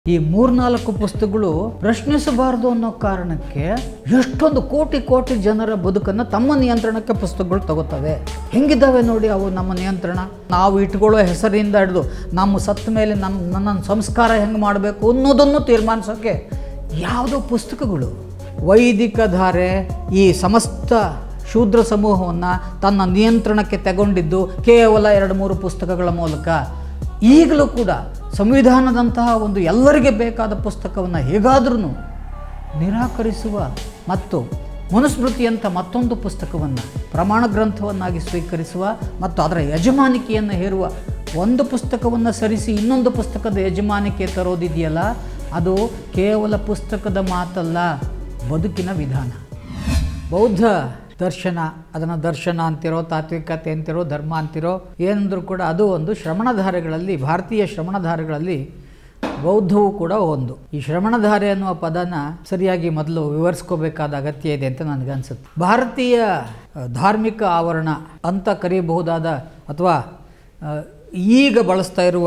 ಈ ಮೂರ್ನಾಲ್ಕು ಪುಸ್ತಕಗಳು ಪ್ರಶ್ನಿಸಬಾರದು ಅನ್ನೋ ಕಾರಣಕ್ಕೆ ಎಷ್ಟೊಂದು ಕೋಟಿ ಜನರ ಬದುಕನ್ನು ತಮ್ಮ ನಿಯಂತ್ರಣಕ್ಕೆ ಪುಸ್ತಕಗಳು ತಗೋತವೆ. ಹೆಂಗಿದ್ದಾವೆ ನೋಡಿ ಅವು ನಮ್ಮ ನಿಯಂತ್ರಣ. ನಾವು ಇಟ್ಕೊಳ್ಳೋ ಹೆಸರಿಂದ ಹಿಡಿದು ನಮ್ಮ ಸತ್ತ ಮೇಲೆ ನನ್ನ ಸಂಸ್ಕಾರ ಹೆಂಗೆ ಮಾಡಬೇಕು ಅನ್ನೋದನ್ನು ತೀರ್ಮಾನಿಸೋಕ್ಕೆ ಯಾವುದೋ ಪುಸ್ತಕಗಳು. ವೈದಿಕ ಧಾರೆ ಈ ಸಮಸ್ತ ಶೂದ್ರ ಸಮೂಹವನ್ನು ತನ್ನ ನಿಯಂತ್ರಣಕ್ಕೆ ತಗೊಂಡಿದ್ದು ಕೇವಲ 2-3 ಪುಸ್ತಕಗಳ ಮೂಲಕ. ಈಗಲೂ ಕೂಡ ಸಂವಿಧಾನದಂತಹ ಒಂದು ಎಲ್ಲರಿಗೆ ಬೇಕಾದ ಪುಸ್ತಕವನ್ನು ಹೇಗಾದ್ರೂ ನಿರಾಕರಿಸುವ ಮತ್ತು ಮನುಸ್ಮೃತಿಯಂಥ ಮತ್ತೊಂದು ಪುಸ್ತಕವನ್ನು ಪ್ರಮಾಣ ಗ್ರಂಥವನ್ನಾಗಿ ಸ್ವೀಕರಿಸುವ ಮತ್ತು ಅದರ ಯಜಮಾನಿಕೆಯನ್ನು ಹೇರುವ ಒಂದು ಪುಸ್ತಕವನ್ನು ಸರಿಸಿ ಇನ್ನೊಂದು ಪುಸ್ತಕದ ಯಜಮಾನಿಕೆ ತರೋದಿದೆಯಲ್ಲ, ಅದು ಕೇವಲ ಪುಸ್ತಕದ ಮಾತಲ್ಲ, ಬದುಕಿನ ವಿಧಾನ. ಬೌದ್ಧ ದರ್ಶನ, ಅದನ್ನು ದರ್ಶನ ಅಂತಿರೋ, ತಾತ್ವಿಕತೆ ಅಂತಿರೋ, ಧರ್ಮ ಅಂತಿರೋ, ಏನಂದರೂ ಕೂಡ ಅದು ಒಂದು ಶ್ರವಣಧಾರೆಗಳಲ್ಲಿ, ಭಾರತೀಯ ಶ್ರವಣಧಾರೆಗಳಲ್ಲಿ ಬೌದ್ಧವೂ ಕೂಡ ಒಂದು. ಈ ಶ್ರವಣಧಾರೆ ಅನ್ನುವ ಪದನ ಸರಿಯಾಗಿ ಮೊದಲು ವಿವರಿಸ್ಕೋಬೇಕಾದ ಅಗತ್ಯ ಇದೆ ಅಂತ ನನಗನ್ಸುತ್ತೆ. ಭಾರತೀಯ ಧಾರ್ಮಿಕ ಆವರಣ ಅಂತ ಕರೆಯಬಹುದಾದ ಅಥವಾ ಈಗ ಬಳಸ್ತಾ ಇರುವ,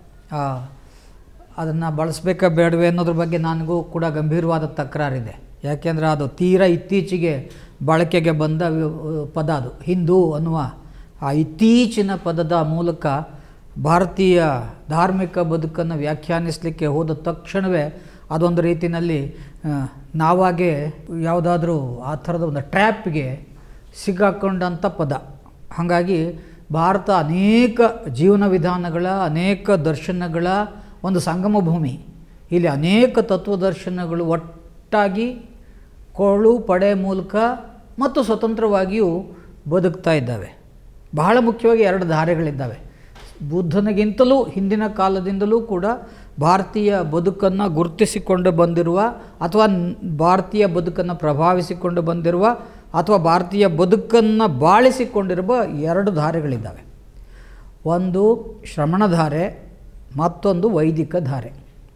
ಅದನ್ನು ಬಳಸಬೇಕಾ ಬೇಡವೇ ಅನ್ನೋದ್ರ ಬಗ್ಗೆ ನನಗೂ ಕೂಡ ಗಂಭೀರವಾದ ತಕರಾರಿದೆ. ಯಾಕೆಂದರೆ ಅದು ತೀರಾ ಇತ್ತೀಚೆಗೆ ಬಳಕೆಗೆ ಬಂದ ಪದ. ಅದು ಹಿಂದೂ ಅನ್ನುವ ಆ ಇತ್ತೀಚಿನ ಪದದ ಮೂಲಕ ಭಾರತೀಯ ಧಾರ್ಮಿಕ ಬದುಕನ್ನು ವ್ಯಾಖ್ಯಾನಿಸಲಿಕ್ಕೆ ಹೋದ ತಕ್ಷಣವೇ ಅದೊಂದು ರೀತಿಯಲ್ಲಿ ನಾವಾಗೆ ಯಾವುದಾದ್ರೂ ಆ ಥರದ ಒಂದು ಟ್ರ್ಯಾಪ್ಗೆ ಸಿಕ್ಕಾಕೊಂಡಂಥ ಪದ. ಹಾಗಾಗಿ ಭಾರತ ಅನೇಕ ಜೀವನ ವಿಧಾನಗಳ, ಅನೇಕ ದರ್ಶನಗಳ ಒಂದು ಸಂಗಮ ಭೂಮಿ. ಇಲ್ಲಿ ಅನೇಕ ತತ್ವದರ್ಶನಗಳು ಒಟ್ಟಾಗಿ ಕೊಳ್ಳು ಪಡೆ ಮೂಲಕ ಮತ್ತು ಸ್ವತಂತ್ರವಾಗಿಯೂ ಬದುಕ್ತಾ ಇದ್ದಾವೆ. ಬಹಳ ಮುಖ್ಯವಾಗಿ 2 ಧಾರೆಗಳಿದ್ದಾವೆ. ಬುದ್ಧನಿಗಿಂತಲೂ ಹಿಂದಿನ ಕಾಲದಿಂದಲೂ ಕೂಡ ಭಾರತೀಯ ಬದುಕನ್ನು ಗುರುತಿಸಿಕೊಂಡು ಬಂದಿರುವ ಅಥವಾ ಭಾರತೀಯ ಬದುಕನ್ನು ಪ್ರಭಾವಿಸಿಕೊಂಡು ಬಂದಿರುವ ಅಥವಾ ಭಾರತೀಯ ಬದುಕನ್ನು ಬಾಳಿಸಿಕೊಂಡಿರುವ 2 ಧಾರೆಗಳಿದ್ದಾವೆ. ಒಂದು ಶ್ರವಣಧಾರೆ, ಮತ್ತೊಂದು ವೈದಿಕ ಧಾರೆ.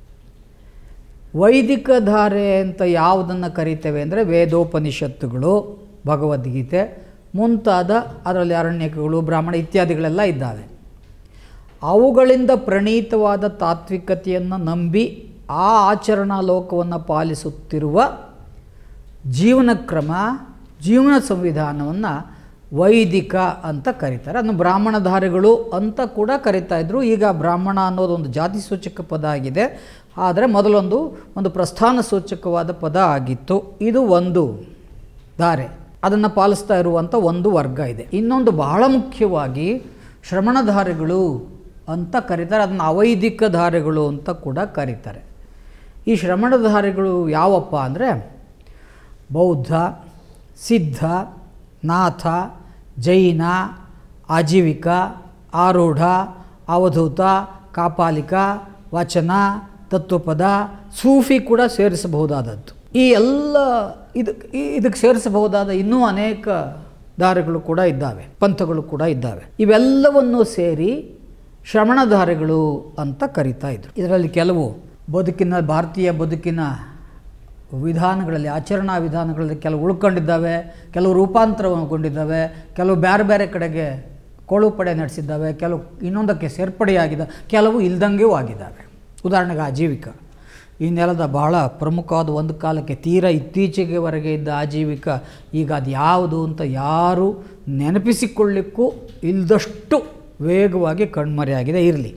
ವೈದಿಕ ಧಾರೆ ಅಂತ ಯಾವುದನ್ನು ಕರೀತೇವೆ ಅಂದರೆ ವೇದೋಪನಿಷತ್ತುಗಳು, ಭಗವದ್ಗೀತೆ ಮುಂತಾದ, ಅದರಲ್ಲಿ ಅರಣ್ಯಕಗಳು, ಬ್ರಾಹ್ಮಣ ಇತ್ಯಾದಿಗಳೆಲ್ಲ ಇದ್ದಾವೆ. ಅವುಗಳಿಂದ ಪ್ರಣೀತವಾದ ತಾತ್ವಿಕತೆಯನ್ನು ನಂಬಿ ಆ ಆಚರಣಾ ಲೋಕವನ್ನು ಪಾಲಿಸುತ್ತಿರುವ ಜೀವನ ಕ್ರಮ, ಜೀವನ ಸಂವಿಧಾನವನ್ನು ವೈದಿಕ ಅಂತ ಕರೀತಾರೆ. ಅದನ್ನು ಬ್ರಾಹ್ಮಣಧಾರೆಗಳು ಅಂತ ಕೂಡ ಕರೀತಾಯಿದ್ರು. ಈಗ ಬ್ರಾಹ್ಮಣ ಅನ್ನೋದೊಂದು ಜಾತಿ ಸೂಚಕ ಪದ ಆಗಿದೆ, ಆದರೆ ಮೊದಲೊಂದು ಪ್ರಸ್ಥಾನ ಸೂಚಕವಾದ ಪದ ಆಗಿತ್ತು. ಇದು ಒಂದು ಧಾರೆ, ಅದನ್ನು ಪಾಲಿಸ್ತಾ ಇರುವಂಥ ಒಂದು ವರ್ಗ ಇದೆ. ಇನ್ನೊಂದು ಬಹಳ ಮುಖ್ಯವಾಗಿ ಶ್ರವಣಧಾರೆಗಳು ಅಂತ ಕರೀತಾರೆ. ಅದನ್ನು ಅವೈದಿಕ ಧಾರೆಗಳು ಅಂತ ಕೂಡ ಕರೀತಾರೆ. ಈ ಶ್ರವಣಧಾರೆಗಳು ಯಾವಪ್ಪ ಅಂದರೆ ಬೌದ್ಧ, ಸಿದ್ಧ, ನಾಥ, ಜೈನ, ಆಜೀವಿಕ, ಆರೂಢ, ಅವಧೂತ, ಕಾಪಾಲಿಕ, ವಚನ, ತತ್ವಪದ, ಸೂಫಿ ಕೂಡ ಸೇರಿಸಬಹುದಾದದ್ದು. ಈ ಎಲ್ಲ ಇದಕ್ಕೆ ಸೇರಿಸಬಹುದಾದ ಇನ್ನೂ ಅನೇಕ ಧಾರೆಗಳು ಕೂಡ ಇದ್ದಾವೆ, ಪಂಥಗಳು ಕೂಡ ಇದ್ದಾವೆ. ಇವೆಲ್ಲವನ್ನು ಸೇರಿ ಶ್ರವಣಧಾರೆಗಳು ಅಂತ ಕರೀತಾ ಇದ್ರು. ಇದರಲ್ಲಿ ಕೆಲವು ಭಾರತೀಯ ಬದುಕಿನ ವಿಧಾನಗಳಲ್ಲಿ, ಆಚರಣಾ ವಿಧಾನಗಳಲ್ಲಿ ಕೆಲವು ಉಳ್ಕೊಂಡಿದ್ದಾವೆ, ಕೆಲವು ರೂಪಾಂತರಗೊಂಡಿದ್ದಾವೆ, ಕೆಲವು ಬೇರೆ ಬೇರೆ ಕಡೆಗೆ ಕೊಳ್ಳುಪಡೆ ನಡೆಸಿದ್ದಾವೆ, ಕೆಲವು ಇನ್ನೊಂದಕ್ಕೆ ಸೇರ್ಪಡೆಯಾಗಿದ್ದಾವೆ, ಕೆಲವು ಇಲ್ದಂಗೆಯೂ ಆಗಿದ್ದಾವೆ. ಉದಾಹರಣೆಗೆ ಆಜೀವಿಕ, ಈ ನೆಲದ ಬಹಳ ಪ್ರಮುಖವಾದ, ಒಂದು ಕಾಲಕ್ಕೆ ತೀರಾ ಇತ್ತೀಚೆಗೆವರೆಗೆ ಇದ್ದ ಆಜೀವಿಕ ಈಗ ಅದು ಯಾವುದು ಅಂತ ಯಾರೂ ನೆನಪಿಸಿಕೊಳ್ಳಿಕ್ಕೂ ಇಲ್ಲದಷ್ಟು ವೇಗವಾಗಿ ಕಣ್ಮರೆಯಾಗಿದೆ. ಇರಲಿ,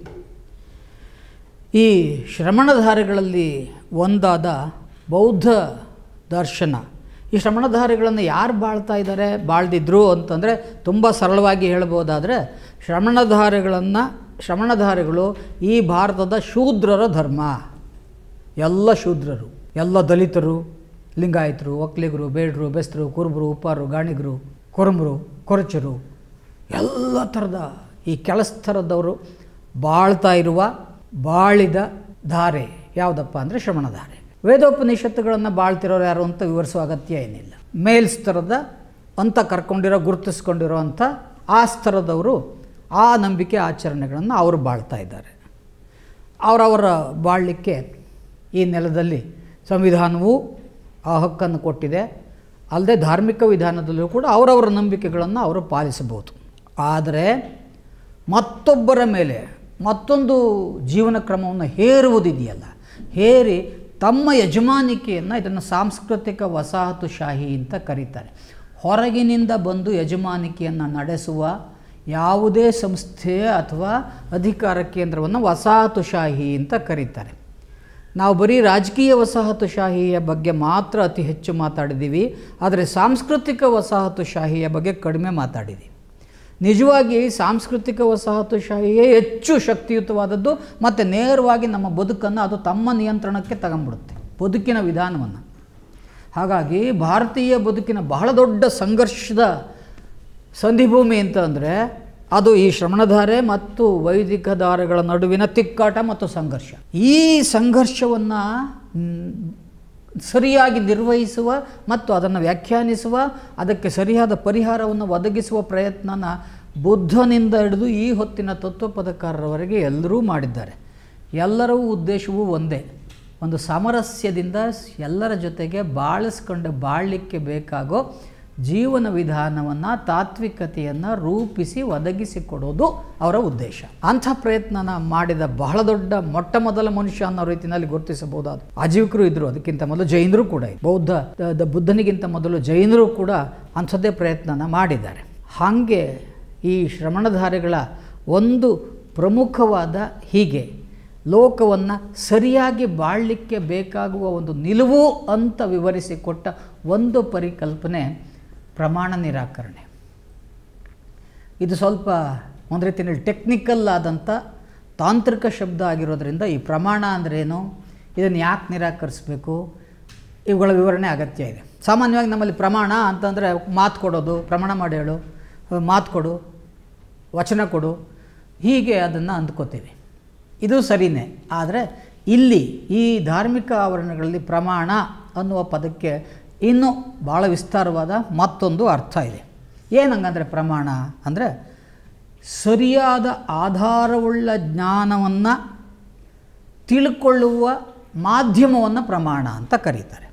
ಈ ಶ್ರವಣಧಾರೆಗಳಲ್ಲಿ ಒಂದಾದ ಬೌದ್ಧ ದರ್ಶನ, ಈ ಶ್ರವಣಧಾರೆಗಳನ್ನು ಯಾರು ಬಾಳ್ದಿದ್ರು ಅಂತಂದರೆ ತುಂಬ ಸರಳವಾಗಿ ಹೇಳ್ಬೋದಾದರೆ ಶ್ರವಣಧಾರೆಗಳು ಈ ಭಾರತದ ಶೂದ್ರರ ಧರ್ಮ. ಎಲ್ಲ ಶೂದ್ರರು, ಎಲ್ಲ ದಲಿತರು, ಲಿಂಗಾಯತರು, ಒಕ್ಕಲಿಗರು, ಬೇಡರು, ಬೆಸ್ತರು, ಕುರುಬರು, ಉಪ್ಪಾರು, ಗಾಣಿಗರು, ಕೊರಮರು, ಕೊರಚರು, ಎಲ್ಲ ಥರದ ಈ ಕೆಲಸ್ಥರದವರು ಬಾಳಿದ ಧಾರೆ ಯಾವುದಪ್ಪ ಅಂದರೆ ಶ್ರವಣಧಾರೆ. ವೇದೋಪನಿಷತ್ತುಗಳನ್ನು ಬಾಳ್ತಿರೋರು ಯಾರು ಅಂತ ವಿವರಿಸುವ ಅಗತ್ಯ ಏನಿಲ್ಲ. ಮೇಲ್ಸ್ತರದ ಅಂತ ಗುರುತಿಸ್ಕೊಂಡಿರೋ ಅಂಥ ಆ ಸ್ತರದವರು ಆ ನಂಬಿಕೆ ಆಚರಣೆಗಳನ್ನು ಅವರು ಬಾಳ್ತಾ ಇದ್ದಾರೆ. ಅವರವರ ಬಾಳಲಿಕ್ಕೆ ಈ ನೆಲದಲ್ಲಿ ಸಂವಿಧಾನವೂ ಆ ಹಕ್ಕನ್ನು ಕೊಟ್ಟಿದೆ. ಅಲ್ಲದೆ ಧಾರ್ಮಿಕ ವಿಧಾನದಲ್ಲೂ ಕೂಡ ಅವರವರ ನಂಬಿಕೆಗಳನ್ನು ಅವರು ಪಾಲಿಸಬಹುದು. ಆದರೆ ಮತ್ತೊಬ್ಬರ ಮೇಲೆ ಮತ್ತೊಂದು ಜೀವನ ಕ್ರಮವನ್ನು ಹೇರುವುದಿದೆಯಲ್ಲ, ಹೇರಿ ತಮ್ಮ ಯಜಮಾನಿಕೆಯನ್ನು ಇದನ್ನು ಸಾಂಸ್ಕೃತಿಕ ವಸಾಹತುಶಾಹಿ ಅಂತ ಕರೀತಾರೆ. ಹೊರಗಿನಿಂದ ಬಂದು ಯಜಮಾನಿಕೆಯನ್ನು ನಡೆಸುವ ಯಾವುದೇ ಸಂಸ್ಥೆ ಅಥವಾ ಅಧಿಕಾರ ಕೇಂದ್ರವನ್ನು ವಸಾಹತುಶಾಹಿ ಅಂತ ಕರೀತಾರೆ. ನಾವು ಬರೀ ರಾಜಕೀಯ ವಸಾಹತುಶಾಹಿಯ ಬಗ್ಗೆ ಮಾತ್ರ ಅತಿ ಹೆಚ್ಚು ಮಾತಾಡಿದ್ದೀವಿ, ಆದರೆ ಸಾಂಸ್ಕೃತಿಕ ವಸಾಹತುಶಾಹಿಯ ಬಗ್ಗೆ ಕಡಿಮೆ ಮಾತಾಡಿದ್ದೀವಿ. ನಿಜವಾಗಿ ಸಾಂಸ್ಕೃತಿಕ ವಸಾಹತುಶಾಹಿಯೇ ಹೆಚ್ಚು ಶಕ್ತಿಯುತವಾದದ್ದು ಮತ್ತು ನೇರವಾಗಿ ನಮ್ಮ ಬದುಕನ್ನು ಅದು ತಮ್ಮ ನಿಯಂತ್ರಣಕ್ಕೆ ತಗೊಂಡ್ಬಿಡುತ್ತೆ, ಬದುಕಿನ ವಿಧಾನವನ್ನು. ಹಾಗಾಗಿ ಭಾರತೀಯ ಬದುಕಿನ ಬಹಳ ದೊಡ್ಡ ಸಂಘರ್ಷದ ಸಂಧಿಭೂಮಿ ಅಂತಂದರೆ ಅದು ಈ ಶ್ರವಣಧಾರೆ ಮತ್ತು ವೈದಿಕ ಧಾರೆಗಳ ನಡುವಿನ ತಿಕ್ಕಾಟ ಮತ್ತು ಸಂಘರ್ಷ. ಈ ಸಂಘರ್ಷವನ್ನು ಸರಿಯಾಗಿ ನಿರ್ವಹಿಸುವ ಮತ್ತು ಅದನ್ನು ವ್ಯಾಖ್ಯಾನಿಸುವ, ಅದಕ್ಕೆ ಸರಿಯಾದ ಪರಿಹಾರವನ್ನು ಒದಗಿಸುವ ಪ್ರಯತ್ನನ ಬುದ್ಧನಿಂದ ಹಿಡಿದು ಈ ಹೊತ್ತಿನ ತತ್ವಪದಕಾರರವರೆಗೆ ಎಲ್ಲರೂ ಮಾಡಿದ್ದಾರೆ. ಎಲ್ಲರ ಉದ್ದೇಶವೂ ಒಂದೇ, ಒಂದು ಸಾಮರಸ್ಯದಿಂದ ಎಲ್ಲರ ಜೊತೆಗೆ ಬಾಳಲಿಕ್ಕೆ ಬೇಕಾಗೋ ಜೀವನ ವಿಧಾನವನ್ನು, ತಾತ್ವಿಕತೆಯನ್ನು ರೂಪಿಸಿ ಒದಗಿಸಿಕೊಡೋದು ಅವರ ಉದ್ದೇಶ. ಅಂಥ ಪ್ರಯತ್ನನ ಮಾಡಿದ ಬಹಳ ದೊಡ್ಡ ಮೊಟ್ಟ ಮೊದಲ ಮನುಷ್ಯ ಅನ್ನೋ ರೀತಿಯಲ್ಲಿ ಗುರುತಿಸಬಹುದಾದ ಆಜೀವಿಕರು ಇದ್ದರು. ಅದಕ್ಕಿಂತ ಮೊದಲು ಜೈನರು ಕೂಡ, ಬುದ್ಧನಿಗಿಂತ ಮೊದಲು ಜೈನರು ಕೂಡ ಅಂಥದ್ದೇ ಪ್ರಯತ್ನನ ಮಾಡಿದ್ದಾರೆ. ಹಾಗೆ ಈ ಶ್ರವಣಧಾರೆಗಳ ಒಂದು ಪ್ರಮುಖವಾದ ಹೀಗೆ ಲೋಕವನ್ನು ಸರಿಯಾಗಿ ಬಾಳಲಿಕ್ಕೆ ಬೇಕಾಗುವ ಒಂದು ನಿಲುವು ಅಂತ ವಿವರಿಸಿಕೊಟ್ಟ ಒಂದು ಪರಿಕಲ್ಪನೆ ಪ್ರಮಾಣ ನಿರಾಕರಣೆ. ಇದು ಸ್ವಲ್ಪ ಒಂದು ರೀತಿಯಲ್ಲಿ ಟೆಕ್ನಿಕಲ್ ಆದಂಥ ತಾಂತ್ರಿಕ ಶಬ್ದ ಆಗಿರೋದ್ರಿಂದ ಈ ಪ್ರಮಾಣ ಅಂದ್ರೇನು, ಇದನ್ನು ಯಾಕೆ ನಿರಾಕರಿಸಬೇಕು, ಇವುಗಳ ವಿವರಣೆ ಅಗತ್ಯ ಇದೆ. ಸಾಮಾನ್ಯವಾಗಿ ನಮ್ಮಲ್ಲಿ ಪ್ರಮಾಣ ಅಂತಂದರೆ ಮಾತು ಕೊಡೋದು, ಪ್ರಮಾಣ ಮಾಡಿ ಹೇಳು, ಮಾತು ಕೊಡು, ವಚನ ಕೊಡು, ಹೀಗೆ ಅದನ್ನು ಅಂದ್ಕೋತೀವಿ. ಇದು ಸರಿಯೇ. ಆದರೆ ಇಲ್ಲಿ ಈ ಧಾರ್ಮಿಕ ಆವರಣಗಳಲ್ಲಿ ಪ್ರಮಾಣ ಅನ್ನುವ ಪದಕ್ಕೆ ಇನ್ನೂ ಭಾಳ ವಿಸ್ತಾರವಾದ ಮತ್ತೊಂದು ಅರ್ಥ ಇದೆ. ಏನಂಗಂದರೆ ಪ್ರಮಾಣ ಅಂದರೆ ಸರಿಯಾದ ಆಧಾರವುಳ್ಳ ಜ್ಞಾನವನ್ನು ತಿಳ್ಕೊಳ್ಳುವ ಮಾಧ್ಯಮವನ್ನು ಪ್ರಮಾಣ ಅಂತ ಕರೀತಾರೆ.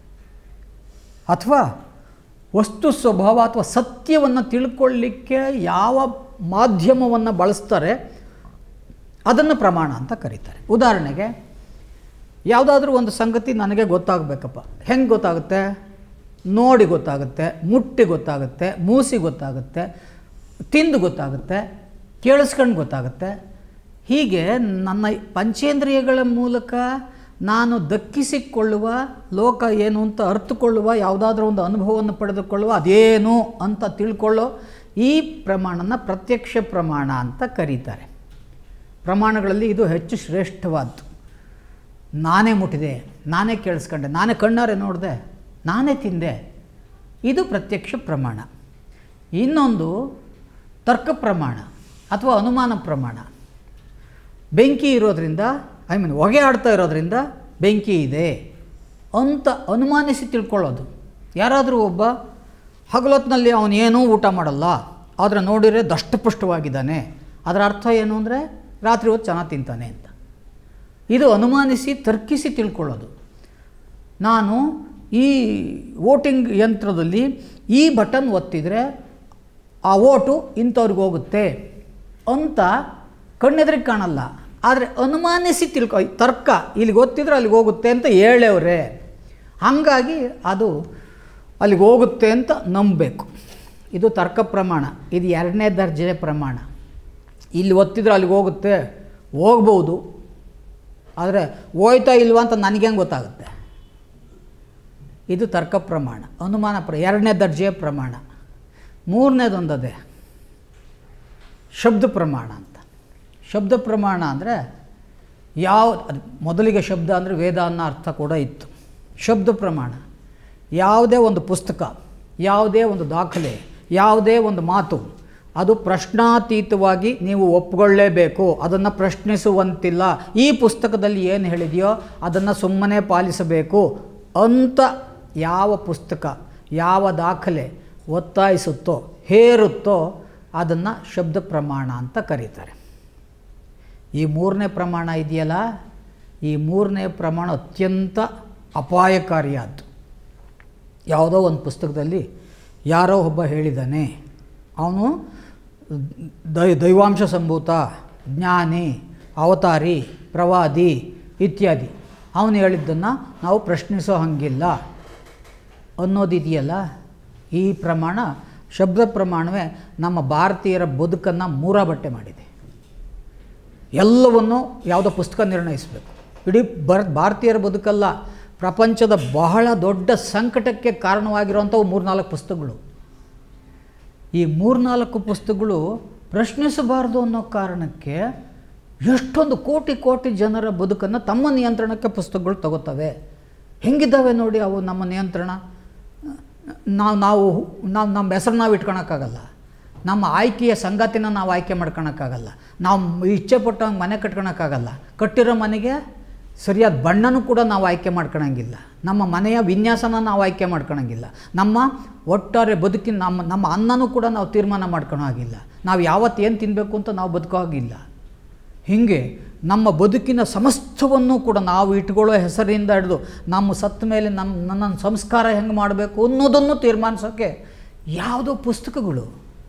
ಅಥವಾ ವಸ್ತು ಸ್ವಭಾವ ಅಥವಾ ಸತ್ಯವನ್ನು ತಿಳ್ಕೊಳ್ಳಿಕ್ಕೆ ಯಾವ ಮಾಧ್ಯಮವನ್ನು ಬಳಸ್ತಾರೆ ಅದನ್ನು ಪ್ರಮಾಣ ಅಂತ ಕರೀತಾರೆ. ಉದಾಹರಣೆಗೆ ಯಾವುದಾದ್ರೂ ಒಂದು ಸಂಗತಿ ನನಗೆ ಗೊತ್ತಾಗಬೇಕಪ್ಪ, ಹೆಂಗೆ ಗೊತ್ತಾಗುತ್ತೆ? ನೋಡಿ ಗೊತ್ತಾಗುತ್ತೆ, ಮುಟ್ಟಿ ಗೊತ್ತಾಗುತ್ತೆ, ಮೂಸಿ ಗೊತ್ತಾಗುತ್ತೆ, ತಿಂದು ಗೊತ್ತಾಗುತ್ತೆ, ಕೇಳಿಸ್ಕೊಂಡು ಗೊತ್ತಾಗುತ್ತೆ. ಹೀಗೆ ನನ್ನ ಪಂಚೇಂದ್ರಿಯಗಳ ಮೂಲಕ ನಾನು ದಕ್ಕಿಸಿಕೊಳ್ಳುವ ಲೋಕ ಏನು ಅಂತ ಅರ್ಥಕೊಳ್ಳುವ, ಯಾವುದಾದ್ರೂ ಒಂದು ಅನುಭವವನ್ನು ಪಡೆದುಕೊಳ್ಳುವ, ಅದೇನು ಅಂತ ತಿಳ್ಕೊಳ್ಳೋ ಈ ಪ್ರಮಾಣನ ಪ್ರತ್ಯಕ್ಷ ಪ್ರಮಾಣ ಅಂತ ಕರೀತಾರೆ. ಪ್ರಮಾಣಗಳಲ್ಲಿ ಇದು ಹೆಚ್ಚು ಶ್ರೇಷ್ಠವಾದ್ದು. ನಾನೇ ಮುಟ್ಟಿದೆ, ನಾನೇ ಕೇಳಿಸ್ಕೊಂಡೆ, ನಾನೇ ಕಣ್ಣಾರೆ ನೋಡಿದೆ, ನಾನೇ ತಿಂದೆ, ಇದು ಪ್ರತ್ಯಕ್ಷ ಪ್ರಮಾಣ. ಇನ್ನೊಂದು ತರ್ಕ ಪ್ರಮಾಣ ಅಥವಾ ಅನುಮಾನ ಪ್ರಮಾಣ. ಬೆಂಕಿ ಇರೋದ್ರಿಂದ, ಹೊಗೆ ಆಡ್ತಾ ಇರೋದ್ರಿಂದ ಬೆಂಕಿ ಇದೆ ಅಂತ ಅನುಮಾನಿಸಿ ತಿಳ್ಕೊಳ್ಳೋದು. ಯಾರಾದರೂ ಒಬ್ಬ ಹಗಲೊತ್ತಿನಲ್ಲಿ ಅವನೇನೂ ಊಟ ಮಾಡಲ್ಲ, ಆದರೆ ನೋಡಿದರೆ ದಷ್ಟಪುಷ್ಟವಾಗಿದ್ದಾನೆ, ಅದರ ಅರ್ಥ ಏನು ಅಂದರೆ ರಾತ್ರಿ ಹೊತ್ತು ಚೆನ್ನಾಗಿ ತಿಂತಾನೆ ಅಂತ. ಇದು ಅನುಮಾನಿಸಿ ತರ್ಕಿಸಿ ತಿಳ್ಕೊಳ್ಳೋದು. ನಾನು ಈ ವೋಟಿಂಗ್ ಯಂತ್ರದಲ್ಲಿ ಈ ಬಟನ್ ಒತ್ತಿದರೆ ಆ ವೋಟು ಇಂಥವ್ರಿಗೆ ಹೋಗುತ್ತೆ ಅಂತ ಕಣ್ಣೆದ್ರಿಗೆ ಕಾಣಲ್ಲ, ಆದರೆ ಅನುಮಾನಿಸಿ ತರ್ಕ ಇಲ್ಲಿಗೆ ಒತ್ತಿದ್ರೆ ಅಲ್ಲಿಗೆ ಹೋಗುತ್ತೆ ಅಂತ ಹೇಳವ್ರೆ, ಹಾಗಾಗಿ ಅದು ಅಲ್ಲಿಗೆ ಹೋಗುತ್ತೆ ಅಂತ ನಂಬಬೇಕು. ಇದು ತರ್ಕ ಪ್ರಮಾಣ. ಇದು 2ನೇ ದರ್ಜೆಯ ಪ್ರಮಾಣ. ಇಲ್ಲಿ ಒತ್ತಿದ್ರೆ ಅಲ್ಲಿಗೆ ಹೋಗುತ್ತೆ, ಹೋಗ್ಬೋದು, ಆದರೆ ಹೋಯ್ತಾ ಇಲ್ವಾ ಅಂತ ನನಗೆ ಹೆಂಗೆ ಗೊತ್ತಾಗುತ್ತೆ? ಇದು ತರ್ಕ ಪ್ರಮಾಣ, ಅನುಮಾನ 2ನೇ ದರ್ಜೆಯ ಪ್ರಮಾಣ. 3ನೇದೊಂದದೆ ಶಬ್ದ ಪ್ರಮಾಣ ಅಂತ. ಶಬ್ದ ಪ್ರಮಾಣ ಅಂದರೆ ಮೊದಲಿಗೆ ಶಬ್ದ ಅಂದರೆ ವೇದ ಅನ್ನೋ ಅರ್ಥ ಕೂಡ ಇತ್ತು. ಶಬ್ದ ಪ್ರಮಾಣ ಯಾವುದೇ ಒಂದು ಪುಸ್ತಕ, ಯಾವುದೇ ಒಂದು ದಾಖಲೆ, ಯಾವುದೇ ಒಂದು ಮಾತು, ಅದು ಪ್ರಶ್ನಾತೀತವಾಗಿ ನೀವು ಒಪ್ಪಿಕೊಳ್ಳೇಬೇಕು, ಅದನ್ನು ಪ್ರಶ್ನಿಸುವಂತಿಲ್ಲ. ಈ ಪುಸ್ತಕದಲ್ಲಿ ಏನು ಹೇಳಿದೆಯೋ ಅದನ್ನು ಸುಮ್ಮನೆ ಪಾಲಿಸಬೇಕು ಅಂತ ಯಾವ ಪುಸ್ತಕ, ಯಾವ ದಾಖಲೆ ಒತ್ತಾಯಿಸುತ್ತೋ, ಹೇರುತ್ತೋ ಅದನ್ನು ಶಬ್ದ ಪ್ರಮಾಣ ಅಂತ ಕರೀತಾರೆ. ಈ 3ನೇ ಪ್ರಮಾಣ ಇದೆಯಲ್ಲ, ಈ 3ನೇ ಪ್ರಮಾಣ ಅತ್ಯಂತ ಅಪಾಯಕಾರಿಯಾದ್ದು. ಯಾವುದೋ ಒಂದು ಪುಸ್ತಕದಲ್ಲಿ ಯಾರೋ ಒಬ್ಬ ಹೇಳಿದ್ದಾನೆ, ಅವನು ದೈವಾಂಶ ಸಂಭೂತ, ಜ್ಞಾನಿ, ಅವತಾರಿ, ಪ್ರವಾದಿ ಇತ್ಯಾದಿ ಅವನು ಹೇಳಿದ್ದನ್ನು ನಾವು ಪ್ರಶ್ನಿಸೋ ಹಂಗಿಲ್ಲ ಅನ್ನೋದಿದೆಯಲ್ಲ, ಈ ಪ್ರಮಾಣ, ಶಬ್ದ ಪ್ರಮಾಣವೇ ನಮ್ಮ ಭಾರತೀಯರ ಬದುಕನ್ನು ಮೂರಾಬಟ್ಟೆ ಮಾಡಿದೆ. ಎಲ್ಲವನ್ನು ಯಾವುದೋ ಪುಸ್ತಕ ನಿರ್ಣಯಿಸಬೇಕು. ಇಡೀ ಭಾರತೀಯರ ಬದುಕಲ್ಲ, ಪ್ರಪಂಚದ ಬಹಳ ದೊಡ್ಡ ಸಂಕಟಕ್ಕೆ ಕಾರಣವಾಗಿರುವಂಥವು 3-4 ಪುಸ್ತಕಗಳು. ಈ 3-4 ಪುಸ್ತಕಗಳು ಪ್ರಶ್ನಿಸಬಾರ್ದು ಅನ್ನೋ ಕಾರಣಕ್ಕೆ ಎಷ್ಟೊಂದು ಕೋಟಿ ಜನರ ಬದುಕನ್ನು ತಮ್ಮ ನಿಯಂತ್ರಣಕ್ಕೆ ಪುಸ್ತಕಗಳು ತಗೋತವೆ. ಹೆಂಗಿದ್ದಾವೆ ನೋಡಿ ಅವು ನಮ್ಮ ನಿಯಂತ್ರಣ. ನಾವು ನಮ್ಮ ಹೆಸರು ನಾವು ಇಟ್ಕೊಳಕ್ಕಾಗಲ್ಲ, ನಮ್ಮ ಆಯ್ಕೆಯ ಸಂಗಾತಿನ ನಾವು ಆಯ್ಕೆ ಮಾಡ್ಕೊಳಕ್ಕಾಗಲ್ಲ, ನಾವು ಇಚ್ಛೆ ಪಟ್ಟಂಗೆ ಮನೆ ಕಟ್ಕೊಳಕ್ಕಾಗಲ್ಲ, ಕಟ್ಟಿರೋ ಮನೆಗೆ ಸರಿಯಾದ ಬಣ್ಣನೂ ಕೂಡ ನಾವು ಆಯ್ಕೆ ಮಾಡ್ಕೊಳಂಗಿಲ್ಲ, ನಮ್ಮ ಮನೆಯ ವಿನ್ಯಾಸನ ನಾವು ಆಯ್ಕೆ ಮಾಡ್ಕೊಳಂಗಿಲ್ಲ, ನಮ್ಮ ಒಟ್ಟಾರೆ ಬದುಕಿನ ನಮ್ಮ ಅನ್ನನೂ ಕೂಡ ನಾವು ತೀರ್ಮಾನ ಮಾಡ್ಕೊಳೋ ಹಾಗಿಲ್ಲ, ನಾವು ಯಾವತ್ತು ಏನು ತಿನ್ನಬೇಕು ಅಂತ ನಾವು ಬದುಕೋ ಹಾಗಿಲ್ಲ. ಹೀಗೆ ನಮ್ಮ ಬದುಕಿನ ಸಮಸ್ತವನ್ನು ಕೂಡ ನಾವು ಇಟ್ಕೊಳ್ಳೋ ಹೆಸರಿಂದ ಹಿಡಿದು ನಮ್ಮ ಸತ್ತ ಮೇಲೆ ನನ್ನ ಸಂಸ್ಕಾರ ಹೆಂಗೆ ಮಾಡಬೇಕು ಅನ್ನೋದನ್ನು ತೀರ್ಮಾನಿಸೋಕ್ಕೆ ಯಾವುದೋ ಪುಸ್ತಕಗಳು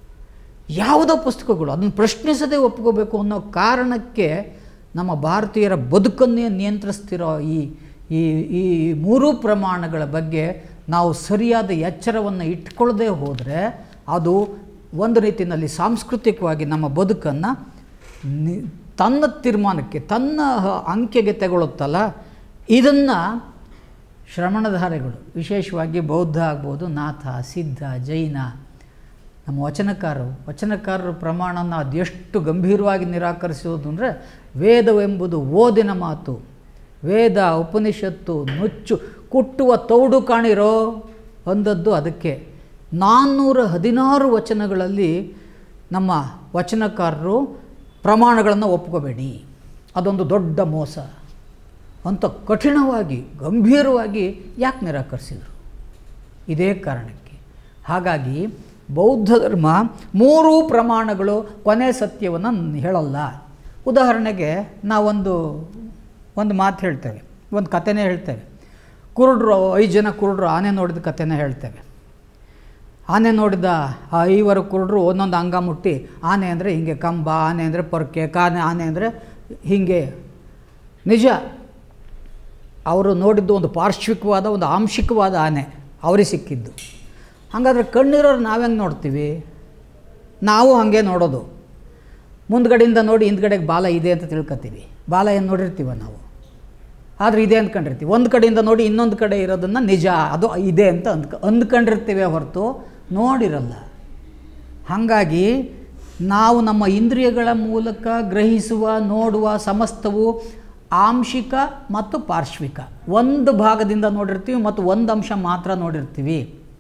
ಅದನ್ನು ಪ್ರಶ್ನಿಸದೆ ಒಪ್ಕೋಬೇಕು ಅನ್ನೋ ಕಾರಣಕ್ಕೆ ನಮ್ಮ ಭಾರತೀಯರ ಬದುಕನ್ನೇ ನಿಯಂತ್ರಿಸ್ತಿರೋ ಈ 3 ಪ್ರಮಾಣಗಳ ಬಗ್ಗೆ ನಾವು ಸರಿಯಾದ ಎಚ್ಚರವನ್ನು ಇಟ್ಕೊಳ್ಳದೆ ಹೋದರೆ ಅದು ಒಂದು ರೀತಿಯಲ್ಲಿ ಸಾಂಸ್ಕೃತಿಕವಾಗಿ ನಮ್ಮ ಬದುಕನ್ನು ತನ್ನ ತೀರ್ಮಾನಕ್ಕೆ, ತನ್ನ ಅಂಕೆಗೆ ತಗೊಳ್ಳುತ್ತಲ್ಲ. ಇದನ್ನು ಶ್ರಮಣಧಾರೆಗಳು, ವಿಶೇಷವಾಗಿ ಬೌದ್ಧ ಆಗ್ಬೋದು, ನಾಥ, ಸಿದ್ಧ, ಜೈನ, ನಮ್ಮ ವಚನಕಾರರು ಪ್ರಮಾಣನ ಅದೆಷ್ಟು ಗಂಭೀರವಾಗಿ ನಿರಾಕರಿಸುವುದು ಅಂದರೆ, ವೇದವೆಂಬುದು ಓದಿನ ಮಾತು, ವೇದ ಉಪನಿಷತ್ತು ನುಚ್ಚು ಕುಟ್ಟುವ ತೌಡು ಕಾಣಿರೋ ಅಂದದ್ದು. ಅದಕ್ಕೆ 416 ವಚನಗಳಲ್ಲಿ ನಮ್ಮ ವಚನಕಾರರು ಪ್ರಮಾಣಗಳನ್ನು ಒಪ್ಕೋಬೇಡಿ, ಅದೊಂದು ದೊಡ್ಡ ಮೋಸ ಅಂತ ಕಠಿಣವಾಗಿ ಗಂಭೀರವಾಗಿ ಯಾಕೆ ನಿರಾಕರಿಸಿದರು? ಇದೇ ಕಾರಣಕ್ಕೆ. ಹಾಗಾಗಿ ಬೌದ್ಧ ಧರ್ಮ 3 ಪ್ರಮಾಣಗಳು ಕೊನೆ ಸತ್ಯವನ್ನು ಹೇಳಲ್ಲ. ಉದಾಹರಣೆಗೆ ನಾವೊಂದು ಮಾತು ಹೇಳ್ತೇವೆ, ಒಂದು ಕಥೆನೇ ಹೇಳ್ತೇವೆ. 5 ಜನ ಕುರುಡರು ಆನೆ ನೋಡಿದ ಕಥೆನೇ ಹೇಳ್ತೇವೆ. ಆನೆ ನೋಡಿದ ಆ 5 ಕುರುಡರು ಒಂದೊಂದು ಅಂಗ ಮುಟ್ಟಿ, ಆನೆ ಅಂದರೆ ಹಿಂಗೆ ಕಂಬ, ಆನೆ ಅಂದರೆ ಪೊರ್ಕೆ, ಆನೆ ಅಂದರೆ ಹೀಗೆ. ನಿಜ, ಅವರು ನೋಡಿದ್ದು ಒಂದು ಪಾರ್ಶ್ವಿಕವಾದ, ಒಂದು ಆಂಶಿಕವಾದ ಆನೆ ಅವರಿಗೆ ಸಿಕ್ಕಿದ್ದು. ಹಾಗಾದರೆ ಕಣ್ಣಿರೋರು ನಾವು ಹೆಂಗೆ ನೋಡ್ತೀವಿ? ನಾವು ಹಾಗೆ ನೋಡೋದು. ಮುಂದ್ಗಡೆಯಿಂದ ನೋಡಿ ಹಿಂದ್ಗಡೆಗೆ ಬಾಲ ಇದೆ ಅಂತ ತಿಳ್ಕೊತೀವಿ. ಬಾಲ ಏನು ನೋಡಿರ್ತೀವ ನಾವು, ಆದರೆ ಇದೆ ಅಂದ್ಕೊಂಡಿರ್ತೀವಿ. ಒಂದು ಕಡೆಯಿಂದ ನೋಡಿ ಇನ್ನೊಂದು ಕಡೆ ಇರೋದನ್ನು ನಿಜ, ಅದು ಇದೆ ಅಂತ ಅಂದ್ಕೊಂಡಿರ್ತೀವಿ ಹೊರತು ನೋಡಿರಲ್ಲ. ಹಾಗಾಗಿ ನಾವು ನಮ್ಮ ಇಂದ್ರಿಯಗಳ ಮೂಲಕ ಗ್ರಹಿಸುವ, ನೋಡುವ ಸಮಸ್ತವು ಆಂಶಿಕ ಮತ್ತು ಪಾರ್ಶ್ವಿಕ. ಒಂದು ಭಾಗದಿಂದ ನೋಡಿರ್ತೀವಿ ಮತ್ತು ಒಂದು ಅಂಶ ಮಾತ್ರ ನೋಡಿರ್ತೀವಿ.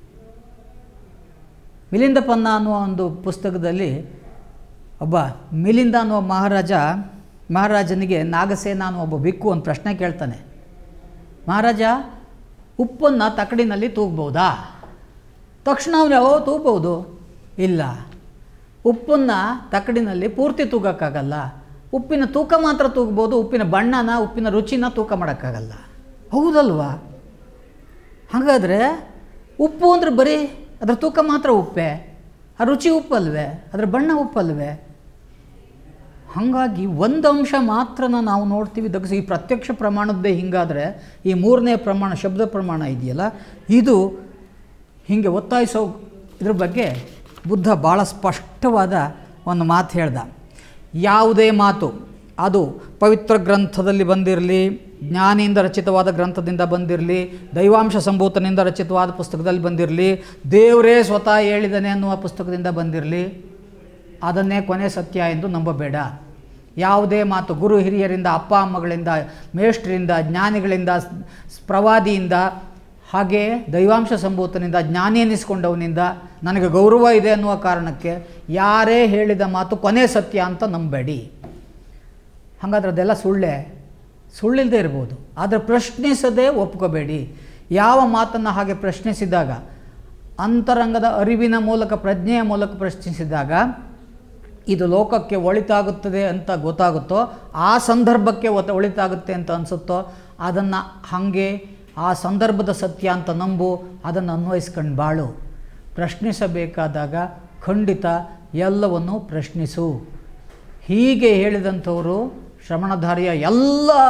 ಮಿಲಿಂದ ಪನ್ನ ಅನ್ನುವ ಒಂದು ಪುಸ್ತಕದಲ್ಲಿ ಒಬ್ಬ ಮಿಲಿಂದ ಅನ್ನುವ ಮಹಾರಾಜನಿಗೆ ನಾಗಸೇನ ಅನ್ನುವ ಒಬ್ಬ ಬಿಕ್ಕು ಒಂದು ಪ್ರಶ್ನೆ ಕೇಳ್ತಾನೆ. ಮಹಾರಾಜ, ಉಪ್ಪನ್ನು ತಕ್ಕಡಿನಲ್ಲಿ ತೂಗ್ಬೋದಾ? ತಕ್ಷಣ ಅವನು ಯಾವ ತೂಗ್ಬೋದು? ಇಲ್ಲ, ಉಪ್ಪನ್ನು ತಕ್ಕಡಿನಲ್ಲಿ ಪೂರ್ತಿ ತೂಗೋಕ್ಕಾಗಲ್ಲ. ಉಪ್ಪಿನ ತೂಕ ಮಾತ್ರ ತೂಗ್ಬೋದು, ಉಪ್ಪಿನ ಬಣ್ಣನ, ಉಪ್ಪಿನ ರುಚಿನ ತೂಕ ಮಾಡೋಕ್ಕಾಗಲ್ಲ. ಹೌದಲ್ವಾ? ಹಾಗಾದರೆ ಉಪ್ಪು ಅಂದರೆ ಬರೀ ಅದರ ತೂಕ ಮಾತ್ರ ಉಪ್ಪೇ, ಆ ರುಚಿ ಉಪ್ಪಲ್ವೇ, ಅದರ ಬಣ್ಣ ಉಪ್ಪಲ್ವೇ? ಹಾಗಾಗಿ ಒಂದು ಅಂಶ ಮಾತ್ರನ ನಾವು ನೋಡ್ತೀವಿ. ಈ ಪ್ರತ್ಯಕ್ಷ ಪ್ರಮಾಣದ್ದೇ ಹಿಂಗಾದರೆ ಈ 3ನೇ ಪ್ರಮಾಣ, ಶಬ್ದ ಪ್ರಮಾಣ ಇದೆಯಲ್ಲ, ಇದು ಹೀಗೆ ಒತ್ತಾಯಿಸೋ ಇದ್ರ ಬಗ್ಗೆ ಬುದ್ಧ ಭಾಳ ಸ್ಪಷ್ಟವಾದ ಒಂದು ಮಾತು ಹೇಳ್ದ. ಯಾವುದೇ ಮಾತು ಅದು ಪವಿತ್ರ ಗ್ರಂಥದಲ್ಲಿ ಬಂದಿರಲಿ, ಜ್ಞಾನಿಯಿಂದ ರಚಿತವಾದ ಗ್ರಂಥದಿಂದ ಬಂದಿರಲಿ, ದೈವಾಂಶ ಸಂಭೂತನಿಂದ ರಚಿತವಾದ ಪುಸ್ತಕದಲ್ಲಿ ಬಂದಿರಲಿ, ದೇವರೇ ಸ್ವತಃ ಹೇಳಿದನೆ ಅನ್ನುವ ಪುಸ್ತಕದಿಂದ ಬಂದಿರಲಿ, ಅದನ್ನೇ ಕೊನೆ ಸತ್ಯ ಎಂದು ನಂಬಬೇಡ. ಯಾವುದೇ ಮಾತು ಗುರು ಹಿರಿಯರಿಂದ, ಅಪ್ಪ ಅಮ್ಮಗಳಿಂದ, ಮೇಷ್ಟ್ರಿಂದ, ಜ್ಞಾನಿಗಳಿಂದ, ಪ್ರವಾದಿಯಿಂದ, ಹಾಗೆ ದೈವಾಂಶ ಸಂಭೂತನಿಂದ, ಜ್ಞಾನಿ ಎನಿಸ್ಕೊಂಡವನಿಂದ ನನಗೆ ಗೌರವ ಇದೆ ಅನ್ನುವ ಕಾರಣಕ್ಕೆ ಯಾರೇ ಹೇಳಿದ ಮಾತು ಕೊನೆ ಸತ್ಯ ಅಂತ ನಂಬಬೇಡಿ. ಹಾಗಾದ್ರೆ ಅದೆಲ್ಲ ಸುಳ್ಳಿಲ್ಲದೆ ಇರ್ಬೋದು, ಆದರೆ ಪ್ರಶ್ನಿಸದೆ ಒಪ್ಕೋಬೇಡಿ. ಯಾವ ಮಾತನ್ನು ಹಾಗೆ ಪ್ರಶ್ನಿಸಿದಾಗ, ಅಂತರಂಗದ ಅರಿವಿನ ಮೂಲಕ, ಪ್ರಜ್ಞೆಯ ಮೂಲಕ ಪ್ರಶ್ನಿಸಿದಾಗ ಇದು ಲೋಕಕ್ಕೆ ಒಳಿತಾಗುತ್ತದೆ ಅಂತ ಗೊತ್ತಾಗುತ್ತೋ, ಆ ಸಂದರ್ಭಕ್ಕೆ ಒಳಿತಾಗುತ್ತೆ ಅಂತ ಅನಿಸುತ್ತೋ, ಅದನ್ನು ಹಾಗೆ ಆ ಸಂದರ್ಭದ ಸತ್ಯ ಅಂತ ನಂಬು, ಅದನ್ನು ಅನ್ವಯಿಸ್ಕೊಂಡು ಬಾಳು. ಪ್ರಶ್ನಿಸಬೇಕಾದಾಗ ಖಂಡಿತ ಎಲ್ಲವನ್ನು ಪ್ರಶ್ನಿಸು. ಹೀಗೆ ಹೇಳಿದಂಥವರು ಶ್ರಮಣಧಾರಿಯ ಎಲ್ಲ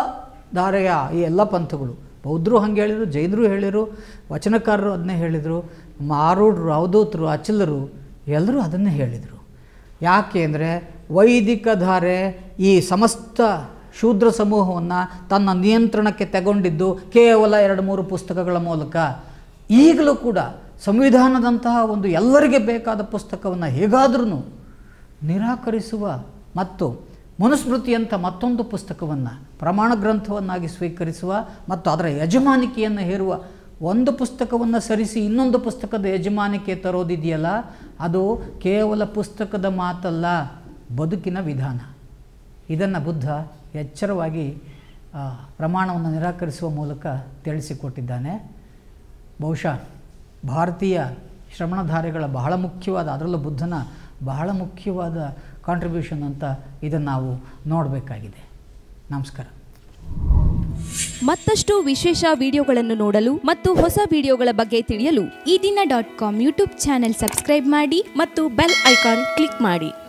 ಧಾರೆಯ ಈ ಎಲ್ಲ ಪಂಥಗಳು, ಬೌದ್ಧರು ಹಂಗೆ ಹೇಳಿದರು, ಜೈನರು ಹೇಳಿದರು, ವಚನಕಾರರು ಅದನ್ನೇ ಹೇಳಿದರು, ಆರೂಢರು, ಅವಧೂತರು, ಅಚಲರು ಎಲ್ಲರೂ ಅದನ್ನೇ ಹೇಳಿದರು. ಯಾಕೆ ಅಂದರೆ ವೈದಿಕ ಧಾರೆ ಈ ಸಮಸ್ತ ಶೂದ್ರ ಸಮೂಹವನ್ನು ತನ್ನ ನಿಯಂತ್ರಣಕ್ಕೆ ತಗೊಂಡಿದ್ದು ಕೇವಲ 2-3 ಪುಸ್ತಕಗಳ ಮೂಲಕ. ಈಗಲೂ ಕೂಡ ಸಂವಿಧಾನದಂತಹ ಒಂದು ಎಲ್ಲರಿಗೆ ಬೇಕಾದ ಪುಸ್ತಕವನ್ನು ಹೇಗಾದ್ರೂ ನಿರಾಕರಿಸುವ ಮತ್ತು ಮನುಸ್ಮೃತಿಯಂಥ ಮತ್ತೊಂದು ಪುಸ್ತಕವನ್ನು ಪ್ರಮಾಣ ಗ್ರಂಥವನ್ನಾಗಿ ಸ್ವೀಕರಿಸುವ ಮತ್ತು ಅದರ ಯಜಮಾನಿಕೆಯನ್ನು ಹೇರುವ ಒಂದು ಪುಸ್ತಕವನ್ನು ಸರಿಸಿ ಇನ್ನೊಂದು ಪುಸ್ತಕದ ಯಜಮಾನಿಕೆ ತರೋದಿದೆಯಲ್ಲ, ಅದು ಕೇವಲ ಪುಸ್ತಕದ ಮಾತಲ್ಲ, ಬದುಕಿನ ವಿಧಾನ. ಇದನ್ನು ಬುದ್ಧ ಎಚ್ಚರವಾಗಿ ಪ್ರಮಾಣವನ್ನು ನಿರಾಕರಿಸುವ ಮೂಲಕ ತಿಳಿಸಿಕೊಟ್ಟಿದ್ದಾನೆ. ಬಹುಶಃ ಭಾರತೀಯ ಶ್ರವಣಧಾರೆಗಳ ಬಹಳ ಮುಖ್ಯವಾದ, ಅದರಲ್ಲೂ ಬುದ್ಧನ ಬಹಳ ಮುಖ್ಯವಾದ ಕಾಂಟ್ರಿಬ್ಯೂಷನ್ ಅಂತ ಇದನ್ನು ನಾವು ನೋಡಬೇಕಾಗಿದೆ. ನಮಸ್ಕಾರ. ಮತ್ತಷ್ಟು ವಿಶೇಷ ವಿಡಿಯೋಗಳನ್ನು ನೋಡಲು ಮತ್ತು ಹೊಸ ವಿಡಿಯೋಗಳ ಬಗ್ಗೆ ತಿಳಿಯಲು ಈ ದಿನ .com ಯೂಟ್ಯೂಬ್ ಚಾನೆಲ್ ಸಬ್ಸ್ಕ್ರೈಬ್ ಮಾಡಿ ಮತ್ತು ಬೆಲ್ ಐಕಾನ್ ಕ್ಲಿಕ್ ಮಾಡಿ.